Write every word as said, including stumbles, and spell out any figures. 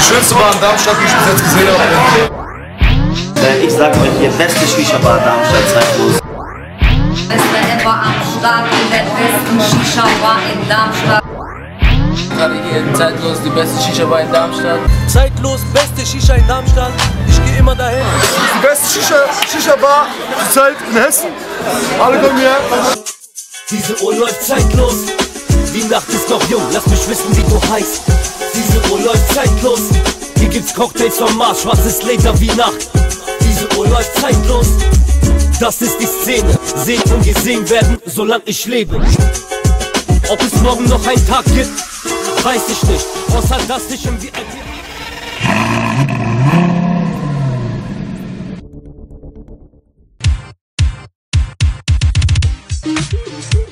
schönste Bar in Darmstadt, die ich bis jetzt gesehen habe. Ich sag euch, die beste Shisha-Bar Darmstadt, zeitlos. Ist der Ever am Start in der besten Shisha-Bar in Darmstadt. Gerade hier zeitlos die beste Shisha-Bar in Darmstadt. Zeitlos beste Shisha in Darmstadt. Ich gehe immer dahin. Die beste Shisha-Bar zurzeit in Hessen. Alle kommen hier. Diese Uhr läuft zeitlos. Die Nacht ist noch jung, lass mich wissen, wie du heißt. Diese Uhr läuft zeitlos. Hier gibt's Cocktails vom Mars, schwarzes Leder wie Nacht. Diese Uhr läuft zeitlos. Das ist die Szene, sehen und gesehen werden, solange ich lebe. Ob es morgen noch einen Tag gibt, weiß ich nicht, außer dass ich im V I P